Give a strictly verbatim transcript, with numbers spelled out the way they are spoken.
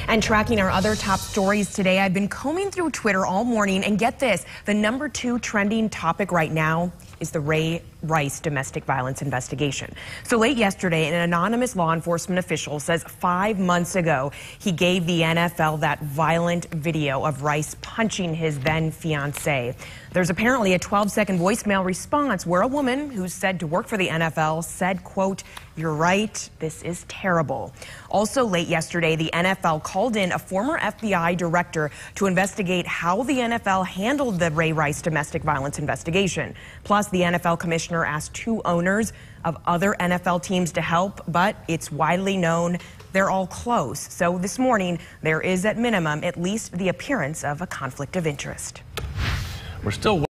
And tracking our other top stories today, I've been combing through Twitter all morning, and get this, the number two trending topic right now is the Ray Rice domestic violence investigation. So late yesterday, an anonymous law enforcement official says five months ago, he gave the N F L that violent video of Rice punching his then fiancee. There's apparently a twelve second voicemail response where a woman who's said to work for the N F L said, quote, "You're right, this is terrible." Also late yesterday, the N F L called in a former F B I director to investigate how the N F L handled the Ray Rice domestic violence investigation. Plus, the N F L commissioner asked two owners of other N F L teams to help, but it's widely known they're all close. So this morning, there is at minimum at least the appearance of a conflict of interest. We're still